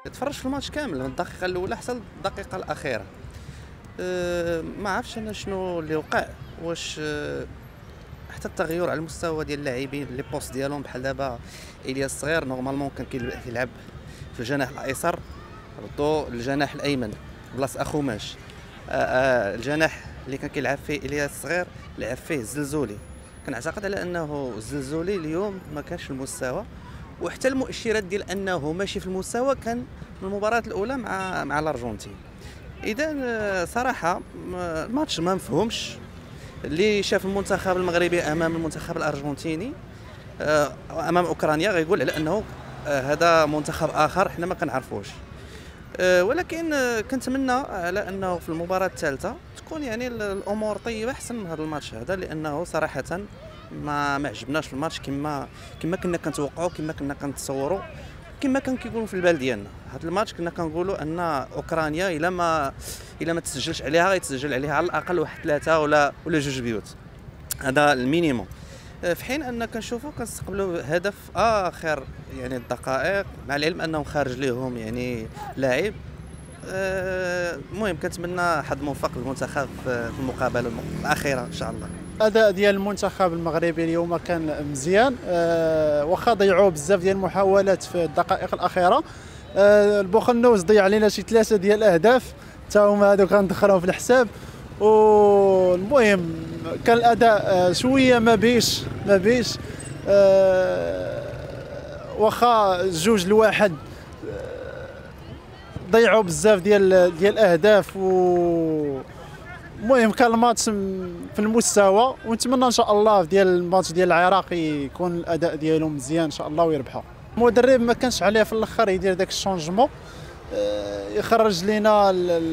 تفرجت في الماتش كامل من الدقيقه الاولى حتى الدقيقه الاخيره. ما عرفتش انا شنو اللي وقع، واش حتى التغير على المستوى ديال اللاعبين لي بوست ديالهم، بحال دابا الياس الصغير نورمالمون كان كيلعب في الجناح الايسر، ردو الجناح الايمن بلاصه اخوماش. الجناح اللي كان كيلعب فيه الياس الصغير لعب فيه الزلزولي. كنعتقد على انه الزلزولي اليوم ما كانش في المستوى، وحتى المؤشرات ديال انه ماشي في المستوى كان من المباراه الاولى مع الارجنتين. اذا صراحه الماتش ما مفهومش. اللي شاف المنتخب المغربي امام المنتخب الارجنتيني امام اوكرانيا غيقول على انه هذا منتخب اخر حنا ما كنعرفوش. ولكن كنتمنى على انه في المباراه الثالثه تكون يعني الامور طيبه احسن من هذا الماتش هذا، لانه صراحه ما عجبناش الماتش كما كنا كنتوقعوا، كما كنا كنتصوروا، كما كان كيقولوا في البال ديالنا. هذا الماتش كنا كنقولوا ان اوكرانيا الا ما تسجلش عليها غيتسجل عليها على الاقل واحد 3 ولا 2 بيوت، هذا المينيموم. في حين ان كنشوفوا كنستقبلوا هدف اخر يعني الدقائق، مع العلم انهم خارج ليهم يعني لاعب. المهم كنتمنى حظ موفق للمنتخب في المقابله الاخيره ان شاء الله. الاداء ديال المنتخب المغربي اليوم كان مزيان، واخا ضيعوا بزاف ديال المحاولات في الدقائق الاخيره. البوخنوس ضيع علينا شي 3 ديال الاهداف، حتى هما هذوك غندخلهم في الحساب. والمهم كان الاداء شويه ما بيش واخا 2-1 ضيعوا بزاف ديال الاهداف. المهم كان الماتش في المستوى، ونتمنى ان شاء الله ديال الماتش ديال العراق يكون الاداء ديالهم مزيان ان شاء الله ويربحوا. المدرب ما كانش عليه في الاخر يدير داك الشونجمون، يخرج لينا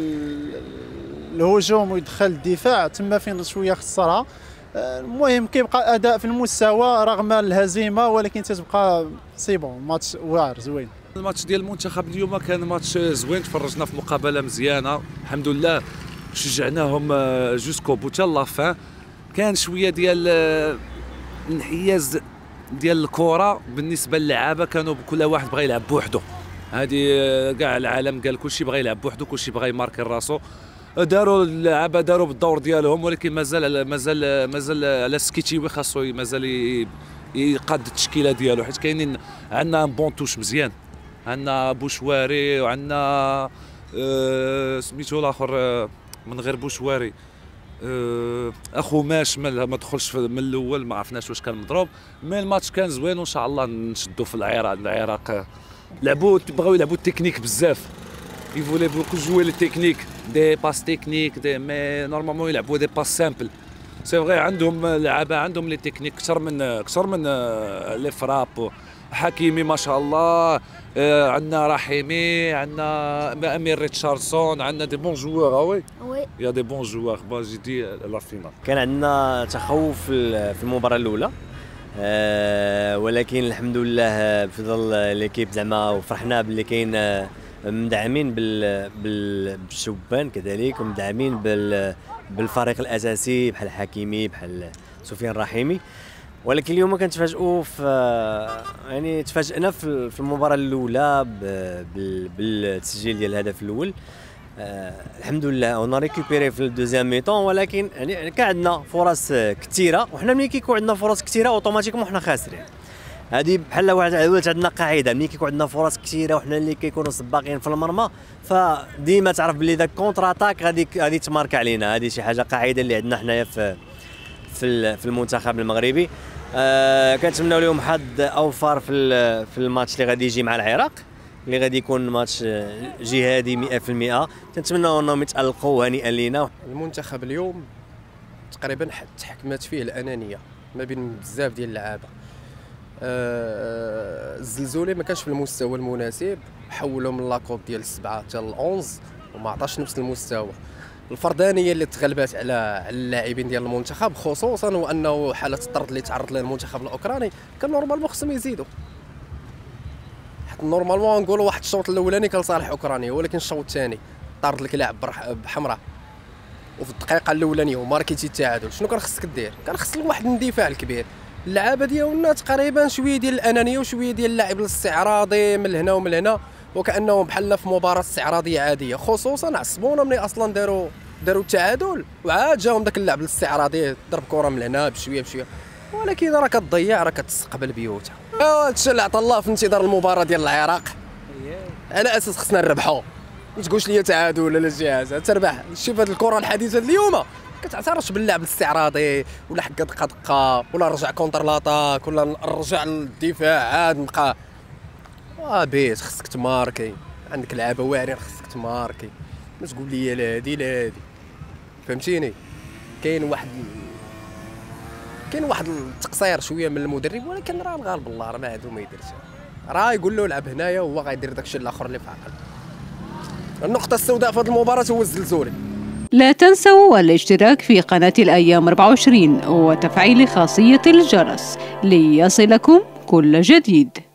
الهجوم ويدخل الدفاع تما فين شويه خسرها. المهم كيبقى اداء في المستوى رغم الهزيمه، ولكن تتبقى سيبون ماتش واعر زوين. الماتش ديال المنتخب اليوم كان ماتش زوين، تفرجنا في مقابله مزيانه الحمد لله، شجعناهم جوسكو بو حتى لافان. كان شويه ديال الانحياز ديال الكره بالنسبه للعابه، كانوا كل واحد بغى يلعب بوحده. هذه كاع العالم قال كلشي بغى يلعب بوحده، كلشي بغى يماركي راسو. داروا اللعابه داروا بالدور ديالهم، ولكن مازال على سكيتشيوي خاصو مازال يقاد التشكيله ديالو، حيت كاينين عندنا بون توش مزيان، عندنا بوشواري وعندنا سميتو الاخر من غير بوشواري اخو ماش ما دخلش من الاول، ما عرفناش واش كان مضروب. مي الماتش كان زوين، وان شاء الله نشدوا في العراق بغاو يلعبوا التكنيك بزاف، يفولي بوكو جوي لي تكنيك دي باس تكنيك مي نورمالمون يلعبوا دي باس سامبل. سي فغي عندهم لعابه عندهم لي تكنيك كثر من لي فراب. حكيمي ما شاء الله، عندنا رحيمي، عندنا امير ريتشاردسون، عندنا دي بون جوور. وي يا دي بون جوور. جي دي لا فينال كان عندنا تخوف في المباراه الاولى، ولكن الحمد لله بفضل ليكيب زعما، وفرحنا باللي كاين مدعمين بالشبان كذلك، ومدعمين بالفريق الاساسي بحال حكيمي بحال سفيان الرحيمي. ولكن اليوم كنتفاجئوا يعني تفاجئنا في المباراه الاولى بالتسجيل ديال الهدف الاول. الحمد لله اون ريكوبيري في الدوزيام ميطون، ولكن يعني كان عندنا فرص كثيره، وحنا ملي كيكون عندنا فرص كثيره اوتوماتيكمون حنا خاسرين. هذه بحال ولات عندنا قاعده، ملي كيكون عندنا فرص كثيره وحنا اللي كيكونوا سباقين في المرمى، فديما تعرف بلي داك كونتر اتاك غادي تمارك علينا. هذه شي حاجه قاعده اللي عندنا حنايا في المنتخب المغربي. كنتمناو لهم حظ اوفر في الماتش اللي غادي يجي مع العراق، اللي غادي يكون ماتش جهادي 100%. كنتمناو انهم يتالقوا هنيئا لينا. المنتخب اليوم تقريبا تحكمت فيه الانانيه ما بين بزاف ديال اللعابه. الزلزولي ما كانش في المستوى المناسب، حولوا من لاكوب ديال 7 حتى ل 11 وما عطاش نفس المستوى. الفردانيه اللي تغلبات على اللاعبين ديال المنتخب، خصوصا وانه حاله الطرد اللي تعرض لها المنتخب الاوكراني كان نورمالمون خصهم يزيدوا. حتى نورمالمون نقولوا واحد الشوط الاولاني كان لصالح اوكرانيا، ولكن الشوط الثاني طرد لك لاعب بحمراء وفي الدقيقه الاولانيه وماركيتي التعادل. شنو كان خصك دير؟ كان خص واحد الاندفاع الكبير. اللعابه ديالنا تقريبا شويه ديال الانانيه وشويه ديال اللعب الاستعراضي من هنا ومن هنا، وكانهم بحال في مباراه استعراضيه عاديه، خصوصا عصبونا ملي اصلا داروا التعادل وعاد جاهم داك اللعب الاستعراضي، ضرب كره من هنا بشويه بشويه، ولكن راه كتضيع، راه كتستقبل بيوتها. هذا الشيء اللي عطى الله في انتظار المباراه ديال العراق، على اساس خصنا نربحوا، ما تقولش لي تعادل ولا شي حاجه، تربح. شوف هذه الكره الحديثه اليوم كتعترفش باللعب الاستعراضي ولا حق دقه ولا رجع كونتر لاطاك ولا رجع للدفاع عاد نبقى بيت. خصك تماركي، عندك لعابه واعرين، خصك تماركي، ما تقول لي لا هادي لا هادي، فهمتيني؟ كاين واحد التقصير شويه من المدرب، ولكن راه الغالب الله راه ما عندو ما يديرش، راه يقول له العب هنايا وهو غيدير داكشي الاخر اللي في عقل. النقطه السوداء في هذه المباراه هو الزلزولي. لا تنسوا الاشتراك في قناة الأيام 24 وتفعيل خاصية الجرس ليصلكم كل جديد.